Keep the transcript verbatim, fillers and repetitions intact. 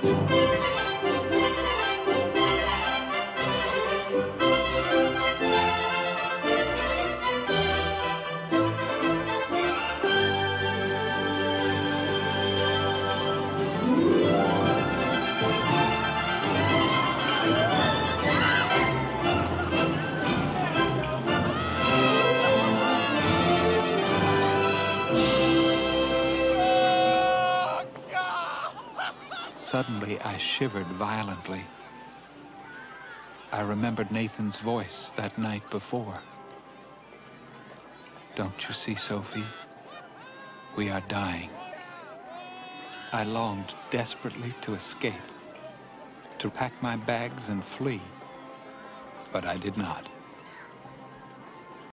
Suddenly, I shivered violently. I remembered Nathan's voice that night before. Don't you see, Sophie? We are dying. I longed desperately to escape, to pack my bags and flee, but I did not.